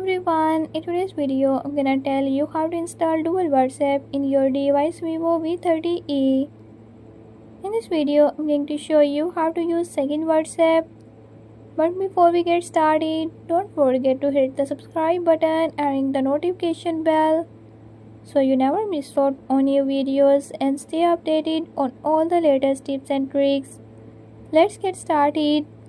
everyone, in today's video I'm gonna tell you how to install dual WhatsApp in your device Vivo V30e. In this video I'm going to show you how to use second WhatsApp. But before we get started, don't forget to hit the subscribe button and ring the notification bell so you never miss out on new videos and stay updated on all the latest tips and tricks. Let's get started.